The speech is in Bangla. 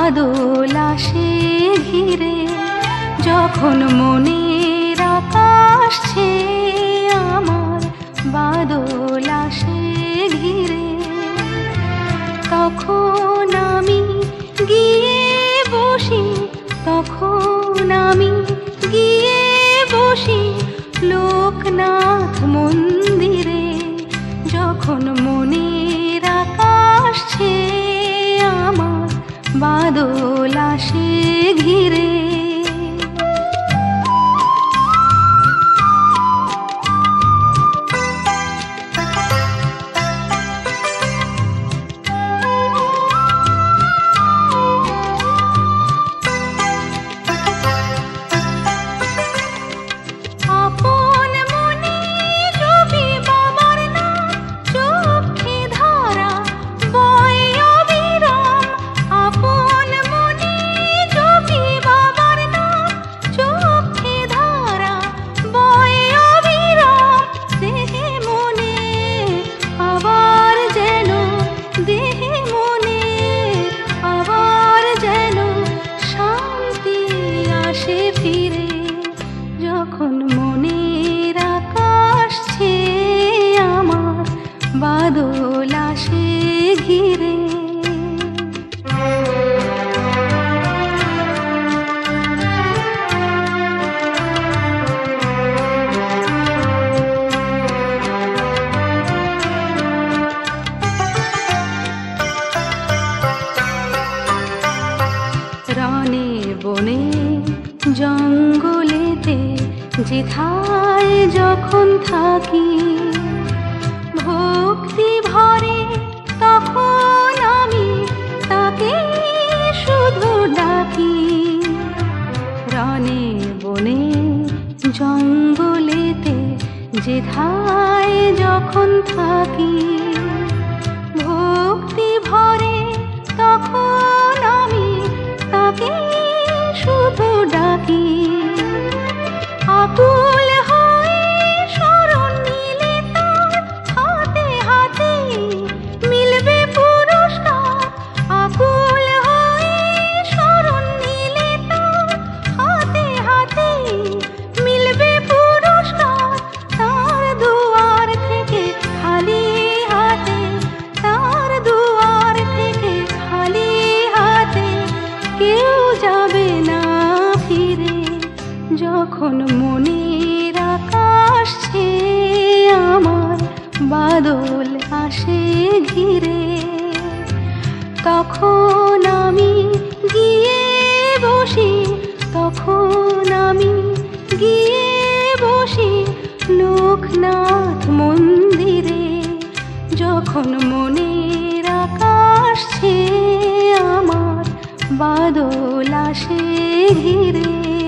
বাদল আসে ঘিরে, যখন মনের আকাশ ছেয়ে আমার বাদল আসে ঘিরে, তখন আমি গিয়ে বসি, তখন আমি গিয়ে বসি লোকনাথ মন্দিরে। যখন মনের আকাশ ছেয়ে আমার বাদল আসে ঘিরে। যখন মনের আকাশ ছেয়ে আমার বাদল আসে ঘিরে। রনে বনে জঙ্গলেতে যেথায় যখন থাকি, ভক্তি ভরে তখন আমি তাকে শুধু ডাকি। রনে বনে জঙ্গলেতে যেথায় যখন থাকি, ভক্তি ভরে তখন আমি তাকে শুধু ডাকি। আকুল হয়ে শরণ নিলে তার হাতে হাতে মিলবে পুরস্কার। আকুল হয়ে শরণ নিলে তার হাতে হাতে মিলবে পুরস্কার। তার দুয়ার থেকে খালি হাতে, তার দুয়ার থেকে খালি হাতে কেউ যাবে না ফিরে। যখন মনের আকাশ ছেয়ে আমার বাদল আসে ঘিরে, তখন আমি গিয়ে বসি, তখন আমি গিয়ে বসি লোকনাথ মন্দিরে। যখন মনের আকাশ ছেয়ে আমার বাদল আসে ঘিরে।